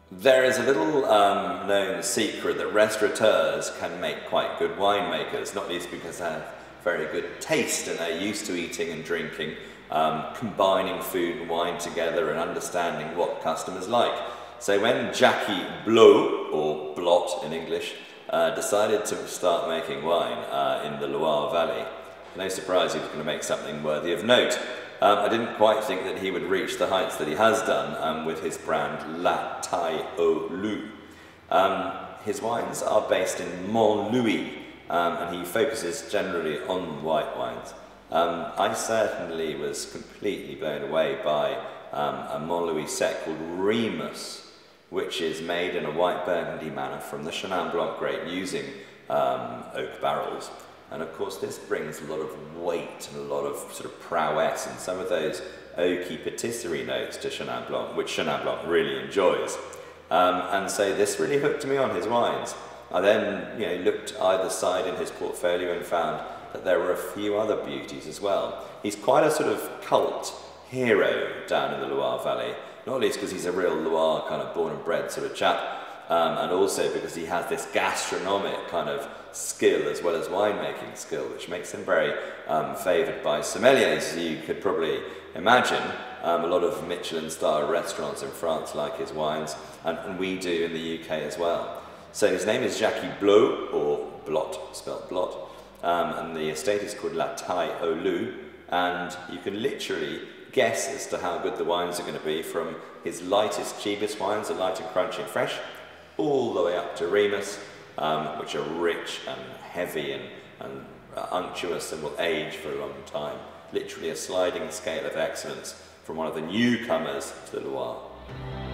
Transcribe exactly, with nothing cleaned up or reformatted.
There is a little um, known secret that restaurateurs can make quite good winemakers, not least because they have very good taste and they're used to eating and drinking, um, combining food and wine together and understanding what customers like. So when Jacky Blot, or Blot in English, uh, decided to start making wine uh, in the Loire Valley, no surprise he was going to make something worthy of note. Um, I didn't quite think that he would reach the heights that he has done um, with his brand La Taille aux Loups. Um, his wines are based in Montlouis, um, and he focuses generally on white wines. Um, I certainly was completely blown away by um, a Montlouis set called Remus, which is made in a white Burgundy manner from the Chenin Blanc grape using um, oak barrels. And of course this brings a lot of weight and a lot of sort of prowess and some of those oaky patisserie notes to Chenin Blanc, which Chenin Blanc really enjoys. Um, and so this really hooked me on his wines. I then you know, looked either side in his portfolio and found that there were a few other beauties as well. He's quite a sort of cult hero down in the Loire Valley, not least because he's a real Loire kind of born and bred sort of chap. Um, and also because he has this gastronomic kind of skill as well as winemaking skill, which makes him very um, favoured by sommeliers, as you could probably imagine. Um, a lot of Michelin-star restaurants in France like his wines, and, and we do in the U K as well. So his name is Jacky Blot, or Blot, spelled Blot, um, and the estate is called La Taille aux Loups, and you can literally guess as to how good the wines are going to be from his lightest, cheapest wines, are light and crunchy and fresh, all the way up to Remus, um, which are rich and heavy and, and uh, unctuous and will age for a long time. Literally a sliding scale of excellence from one of the newcomers to the Loire.